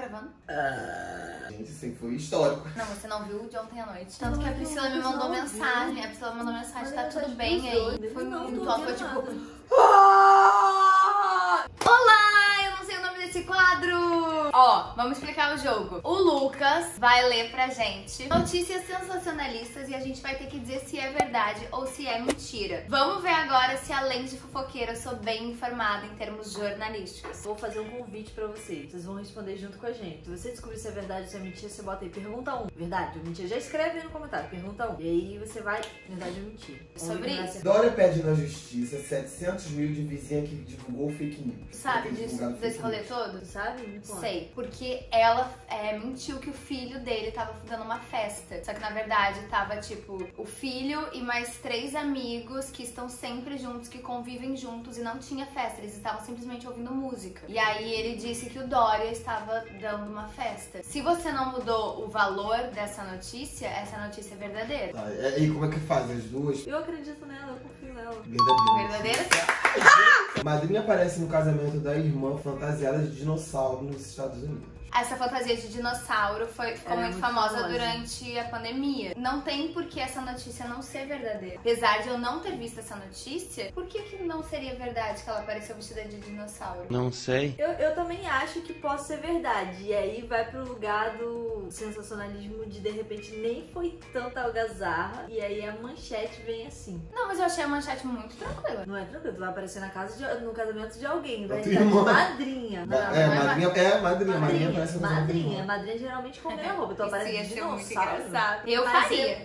gravando. Gente, isso aí foi histórico. Não, você não viu de ontem à noite. Tanto que a Priscila me mandou mensagem. A Priscila mandou mensagem, tá tudo bem aí? Foi muito, ela foi tipo... Olá, eu não sei o nome desse quadro. Ó, vamos explicar o jogo. O Lucas vai ler pra gente notícias sensacionalistas e a gente vai ter que dizer se é verdade ou se é mentira. Vamos ver agora se, além de fofoqueira, eu sou bem informada em termos jornalísticos. Vou fazer um convite pra vocês. Vocês vão responder junto com a gente. Se você descobrir se é verdade ou se é mentira, você bota aí pergunta 1. Verdade ou mentira? Já escreve aí no comentário, pergunta 1. E aí você vai, verdade ou mentira. Sobre isso. Dória pede na justiça 700 mil de vizinha que divulgou fake news. Sabe desse rolê todo? Tu sabe? Me conta. Sei, porque ela mentiu que o filho dele tava dando uma festa. Só que na verdade tava tipo o filho e mais 3 amigos que estão sempre juntos, que convivem juntos e não tinha festa. Eles estavam simplesmente ouvindo música. E aí ele disse que o Dória estava dando uma festa. Se você não mudou o valor dessa notícia, essa notícia é verdadeira. Tá, e como é que faz as duas? Eu acredito nela, eu confio nela. Verdadeira. Verdadeira? Madrinha aparece no casamento da irmã fantasiada de dinossauro nos Estados Unidos. Essa fantasia de dinossauro ficou muito famosa durante a pandemia. Não tem por que essa notícia não ser verdadeira. Apesar de eu não ter visto essa notícia, por que não seria verdade que ela apareceu vestida de dinossauro? Não sei. Eu também acho que pode ser verdade. E aí vai pro lugar do sensacionalismo de repente nem foi tanta algazarra. E aí a manchete vem assim. Não, mas eu achei a manchete muito tranquila. Não é tranquilo, tu vai aparecer na casa no casamento de alguém. Vai tua estar de irmã. madrinha. Madrinha. Madrinha geralmente combina a roupa. Então Isso aparece ia ser muito dinossauro. engraçado. Eu Mas faria.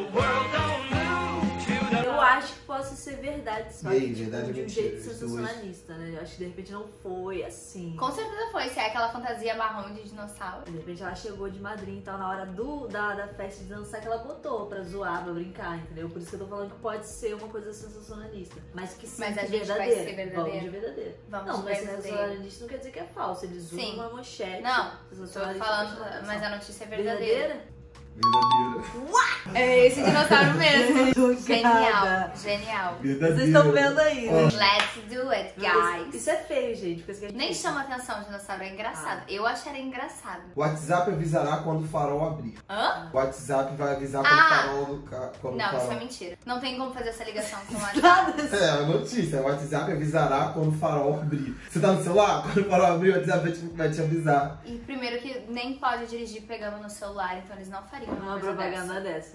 Eu acho que possa ser verdade, só E aí, que verdade ou de um mentira? jeito As duas. sensacionalista, né? Eu acho que de repente não foi assim. Com certeza foi, se é aquela fantasia marrom de dinossauro. De repente ela chegou de madrinha e tal, na hora da festa de dançar que ela botou pra zoar, pra brincar, entendeu? Por isso que eu tô falando que pode ser uma coisa sensacionalista. Mas que sim, Mas a que gente vai verdadeira. ser verdadeira? Vamos de verdadeira. Vamos Não, de mas verdadeira. sensacionalista não quer dizer que é falso. Eles usam Sim. uma manchete. Não, tô sensacionalista falando, pra chamar atenção. mas a notícia é verdadeira. Verdadeira? É esse dinossauro mesmo. Chocada. Genial. Vocês estão vendo aí, né? Let's do it, guys. Isso é feio, gente. Porque isso Nem chama atenção o dinossauro, é engraçado. Eu acharia engraçado. O WhatsApp avisará quando o farol abrir. Hã? O WhatsApp vai avisar quando o farol do carro. Não, isso é mentira. Não tem como fazer essa ligação com o WhatsApp. É a notícia. O WhatsApp avisará quando o farol abrir. Você tá no celular? Quando o farol abrir, o WhatsApp vai te avisar. E primeiro que nem pode dirigir pegando no celular, então eles não fariam Uma coisa propaganda dessa.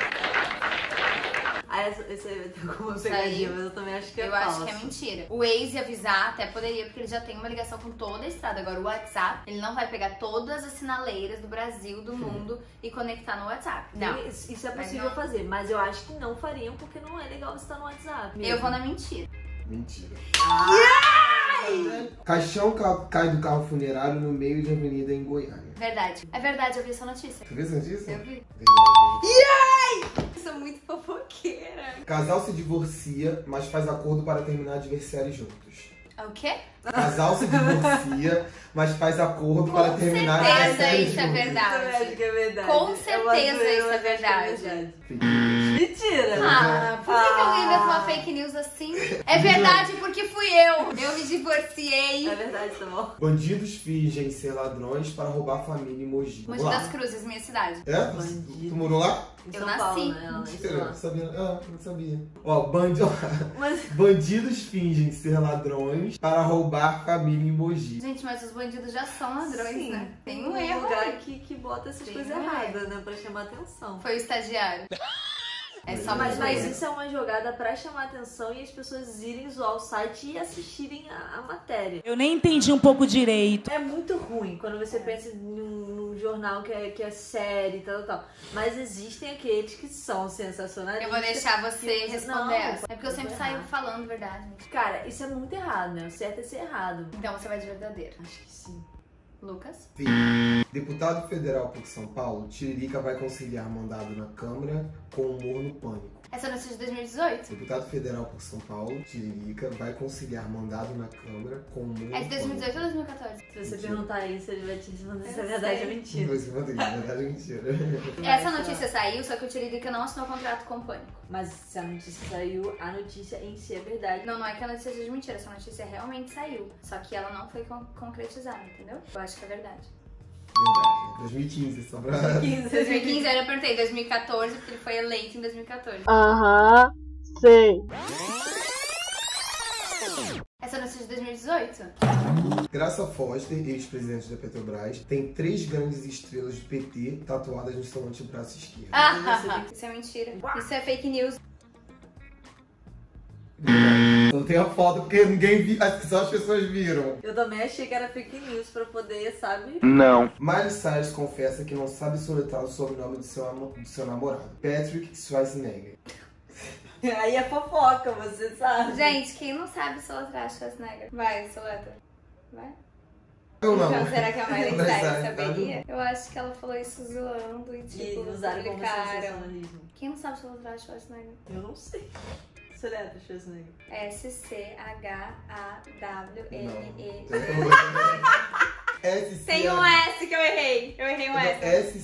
Ah, esse aí vai ter como pegadinha, mas eu também acho que é Eu falso. acho que é mentira. O Waze avisar até poderia, porque ele já tem uma ligação com toda a estrada. Agora o WhatsApp, ele não vai pegar todas as sinaleiras do Brasil, do mundo e conectar no WhatsApp. Não. Isso é Mas possível não. fazer, mas eu acho que não fariam porque não é legal você estar no WhatsApp. mesmo. Eu vou na mentira. Mentira. Caixão cai do carro funerário no meio de avenida em Goiânia. Verdade. É verdade, eu vi essa notícia. Você viu essa notícia? Eu vi. Verdade. Eu sou muito fofoqueira. Casal se divorcia, mas faz acordo para terminar de ver séries juntos. O quê? Casal se divorcia, mas faz acordo para terminar de ver certeza séries isso é juntos. verdade. Eu acho que é verdade. Com Eu certeza acho isso é que verdade. Mentira! Ah, por que alguém inventa uma fake news assim? É verdade porque fui eu. Eu me divorciei. É verdade, tá bom? Bandidos fingem ser ladrões para roubar a família em Mogi. Mogi Vamos lá. das Cruzes, minha cidade. É? Bandido. Tu morou lá? Em Eu São nasci. Paulo, né? Ela Mentira, nasceu lá. não sabia. Não sabia. Ó, Mas bandidos fingem ser ladrões para roubar família em Mogi. Gente, mas os bandidos já são ladrões, sim, né? Tem um um erro lugar aí. que bota essas Tem coisas um erro. erradas, né? Pra chamar atenção. Foi o estagiário. É só mais Mas uma. isso é uma jogada pra chamar atenção e as pessoas irem zoar o site e assistirem a matéria. Eu nem entendi um pouco direito. É muito ruim quando você pensa num jornal que é série e tal. Mas existem aqueles que são sensacionalistas. Eu vou deixar você que- responder Não, essa. É porque eu pode sempre errar. saio falando verdade. Cara, isso é muito errado, né? O certo é ser errado. Então você vai de verdadeiro. Acho que sim. Lucas? Deputado federal por São Paulo, Tiririca vai conciliar mandado na Câmara com humor no pânico. Essa é a notícia de 2018? Deputado federal por São Paulo, Tiririca, vai conciliar mandado na Câmara com humor no É de pânico. 2018 ou 2014? Se você Mentira. perguntar isso, ele vai te responder se é Eu verdade sei. ou mentira. Dois e mandei, na verdade é mentira. Essa notícia saiu, só que o Tiririca não assinou contrato com o Pânico. Mas se a notícia saiu, a notícia em si é verdade. Não é que a notícia seja de mentira, essa notícia realmente saiu. Só que ela não foi concretizada, entendeu? Eu acho que é verdade. Verdade. 2015, só pra... 2015 eu perguntei, 2014, porque ele foi eleito em 2014. Aham, sei. Essa é a notícia de 2018? Graça Foster, ex-presidente da Petrobras, tem 3 grandes estrelas do PT tatuadas no seu antebraço esquerdo. Isso é mentira. Isso é fake news. Não tem a foto porque ninguém viu, só as pessoas viram. Eu também achei que era fake news pra poder, sabe? Não. Miley Cyrus confessa que não sabe soletrar o sobrenome do seu namorado, Patrick Schwarzenegger. Aí é fofoca, você sabe. Gente, quem não sabe soletrar Schwarzenegger? Vai, soletra. Vai. Eu não. Então, será que a Miley Miley Cyrus Cyrus, saberia? Eu acho que ela falou isso zoando e E tipo, usaram como publicaram. sensacionalismo. Quem não sabe soletrar Schwarzenegger? Eu não sei. Soletra, Schwarzenegger. S-C-H-A-W-N-E. Tem um S que eu errei. Eu errei um S.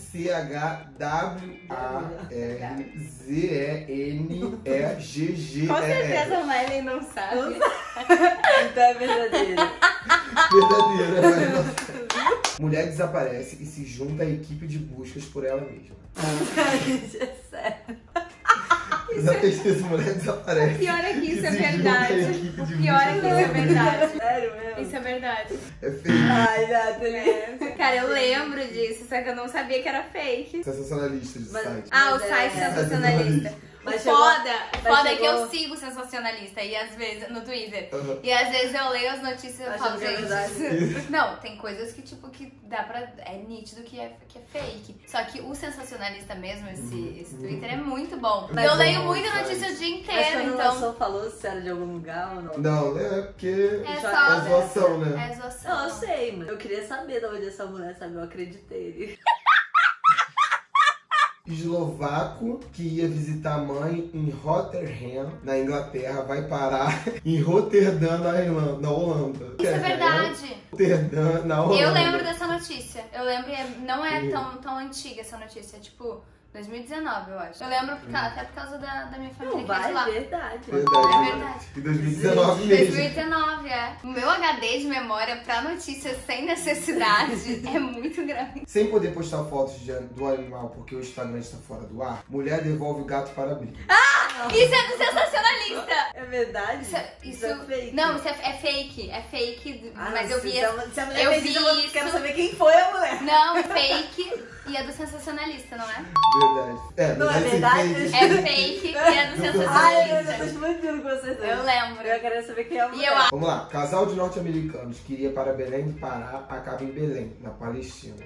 S-C-H-W-A-R-Z-E-N-E-G-G-E-R. Com certeza a Miley não sabe. Então é verdadeiro. Verdadeira, mas não. Mulher desaparece e se junta à equipe de buscas por ela mesma. Isso é sério. Na pesquisa, mulher desaparece. O pior é que isso e é se junta à verdade. equipe de O pior é que isso é buscas por ela mesma. verdade. Sério mesmo? Isso é verdade. É fake. Ai, Nathalie. Cara, eu lembro disso, só que eu não sabia que era fake. Sensacionalista de Mas- site. Ah, o Mas site é- sensacionalista. Mas O foda mas é que eu chegou- sigo o sensacionalista e às vezes no Twitter. Uhum. E às vezes eu leio as notícias e eu falo, Achando que é gente. verdade. Não, tem coisas que, tipo, que dá pra. É nítido que é fake. Só que o sensacionalista mesmo, esse Twitter, é muito bom. Mas eu é leio bom, muita site. notícia o dia Mas inteiro, quando então. lançou, falou se era de algum lugar ou não? Não, é porque É é só. zoação, né? É zoação. Não, eu sei, mas eu queria saber de onde essa mulher sabe, eu acreditei. Eslovaco que ia visitar a mãe em Rotterdam, na Inglaterra, vai parar em Roterdã, na Holanda. Isso é verdade. Roterdã, na Holanda. Eu lembro dessa notícia. Eu lembro, não é tão antiga essa notícia, é tipo 2019, eu acho. Eu lembro até por causa da minha família Não, que é de vai, lá. verdade. Verdade. É verdade. Em 2019 mesmo. 2019, é. O meu HD de memória pra notícias sem necessidade é muito grande. Sem poder postar fotos do animal porque o Instagram está fora do ar, mulher devolve o gato para abrigo. Isso é do sensacionalista! É verdade? Isso é fake. Não, isso é fake. É fake, Ah, mas não, eu vi se essa. a mulher eu fez vi isso, eu isso. quero saber quem foi a mulher. Não, fake e é do sensacionalista, não é? Verdade. É, Não é deve ser verdade? fake. É fake e é do Ai, eu sensacionalista. tô explodindo com vocês dois. Eu lembro. Eu quero saber quem é a mulher. E eu acho. Vamos lá. Casal de norte-americanos que iria para Belém do Pará acaba em Belém, na Palestina.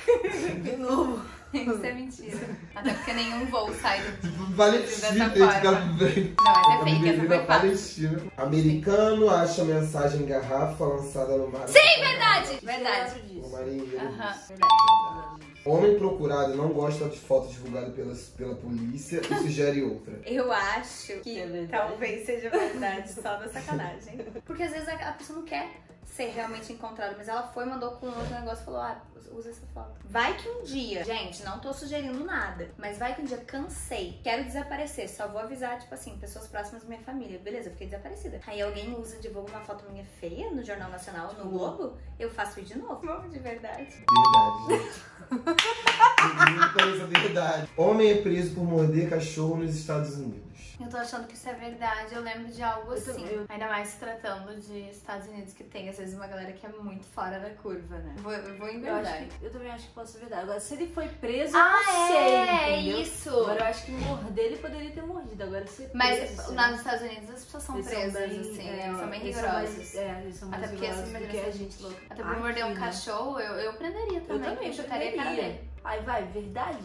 De novo. Isso é mentira. Até porque nenhum voo sai do. Palestina, Dessa gente, forma. cara, Belém. Não, essa é Acaba em fake, Belém, essa na foi fácil. Palestina. Americano acha mensagem em garrafa lançada no mar. Sim, verdade! Verdade. Eu lembro O disso. marinheiro Aham, disse. verdade. Homem procurado não gosta de fotos divulgadas pela polícia e sugere outra. Eu acho que É verdade. talvez seja verdade, só da sacanagem. Porque às vezes a pessoa não quer ser realmente encontrada, mas ela foi, mandou com outro negócio e falou, usa essa foto. Vai que um dia, gente, não tô sugerindo nada, mas vai que um dia cansei, quero desaparecer, só vou avisar, tipo assim, pessoas próximas da minha família. Beleza, eu fiquei desaparecida. Aí alguém usa, divulga uma foto minha feia no Jornal Nacional, no Globo, eu faço isso de novo. De verdade. Verdade, gente. Muita coisa verdade. Homem é preso por morder cachorro nos Estados Unidos. Eu tô achando que isso é verdade, eu lembro de algo assim. também. Ainda mais se tratando de Estados Unidos, que tem às vezes uma galera que é muito fora da curva, né? Eu vou enganar. Eu também acho que pode ser verdade. Agora, se ele foi preso, Ah, eu não sei, é entendeu? isso! Agora, eu acho que morder, ele poderia ter mordido. Agora, ser Mas preso, lá nos Estados Unidos as pessoas são eles presas, bem, assim, né? Eles são bem eles rigorosos. eles são mais Até porque essa rigorosos do que a gente. louca. Até por Aqui, morder um né? cachorro, eu prenderia Eu também. também, chutaria a cara dele. Aí vai, verdade?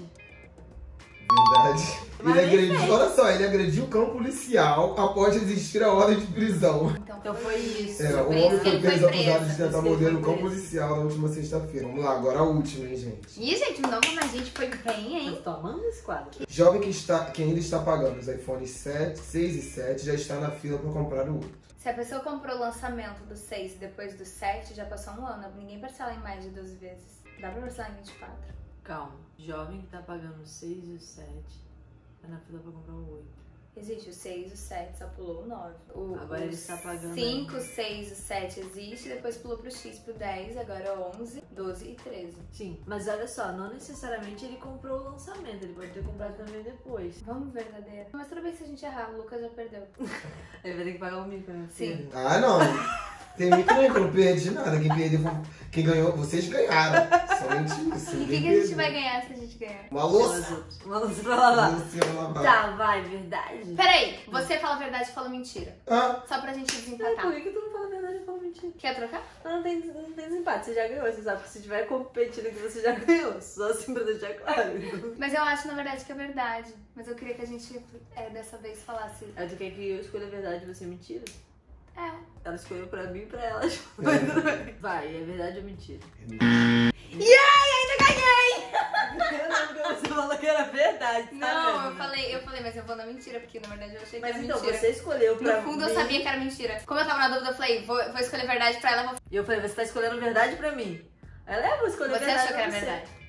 Verdade. Mas Ele bem agrediu, feito. olha só, ele agrediu o cão policial após existir a ordem de prisão. Então foi isso. É, o Por homem isso que foi ele foi preso acusado de preso. tentar Por isso que morder ele um foi cão preso. policial na última sexta-feira. Vamos lá, agora a última, hein, gente. Ih, gente, não, mas a gente foi bem, hein? Tô tomando esse quadro. Jovem que ainda está pagando os iPhones 6 e 7 já está na fila para comprar o outro. Se a pessoa comprou o lançamento do 6 e depois do 7, já passou um ano. Ninguém parcela em mais de 12 vezes. Dá pra parcelar em 24. Calma. Jovem que tá pagando 6 e o 7 tá na fila pra comprar o 8. Existe o 6, o 7, só pulou o 9. Agora ele está pagando 5, 6, o 7 existe, depois pulou pro X, pro 10, agora 11, 12 e 13. Sim, mas olha só, não necessariamente ele comprou o lançamento, ele pode ter comprado também depois. Vamos verdadeiro. Mas toda vez que a gente errar, o Lucas já perdeu. Ele vai ter que pagar o mico, né? Sim. Ah, não. Tem muito não, que eu não perdi nada. Quem perdeu, quem ganhou, vocês ganharam. Somente isso. E o que a gente vai ganhar se a gente ganhar? Uma louça. Uma louça pra lavar. Louça pra lavar. Tá, vai, verdade. Peraí, você fala a verdade e fala mentira. Ah, Só pra gente Por desempatar. que tu não fala a verdade e fala mentira? Quer trocar? Não tem desempate, você já ganhou, você sabe que se tiver competindo que você já ganhou. Só assim pra deixar claro. Mas eu acho, na verdade, que é verdade. Mas eu queria que a gente, dessa vez, falasse... Aí tu quer que eu escolha a verdade e você mentira? É. Ela escolheu pra mim e pra ela. Vai, é verdade ou mentira? Ainda ganhei! Não, você falou que era verdade. Tá Não, vendo? eu falei, mas eu vou na mentira, porque na verdade eu achei que Mas era então, mentira. você escolheu pra No fundo mim. eu sabia que era mentira. Como eu tava na dúvida, eu falei, vou escolher verdade pra ela, E eu falei, você tá escolhendo verdade pra mim. Ela vou escolher Você verdade achou que era pra você. verdade.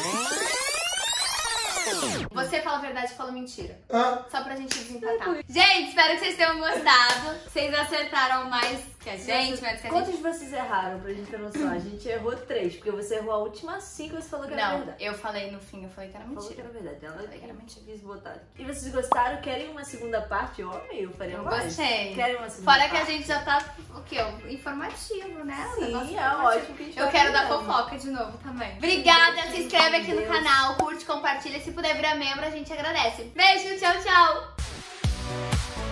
Você fala a verdade e fala mentira. ah. Só pra gente desempatar. Gente, espero que vocês tenham gostado. Vocês acertaram mais que a gente, mais que a gente. Quantos vocês erraram pra gente ter noção? A gente errou 3, porque você errou a última 5 e você falou que era Não, verdade. eu falei no fim, eu falei que era Falou que mentira. era verdade. Ela Falei que era mentira. quis botar. E vocês gostaram? Querem uma segunda parte? Eu faria Eu mais. gostei. Querem uma segunda Fora que parte? a gente já tá, o quê? Informativo, né? O negócio Sim, é informativo. ótimo que a gente Eu tá quero dar falando. fofoca de novo também. Obrigada, se inscreve aqui no Deus. canal, curte, compartilha. Se puder virar membro, a gente agradece. Beijo, tchau, tchau!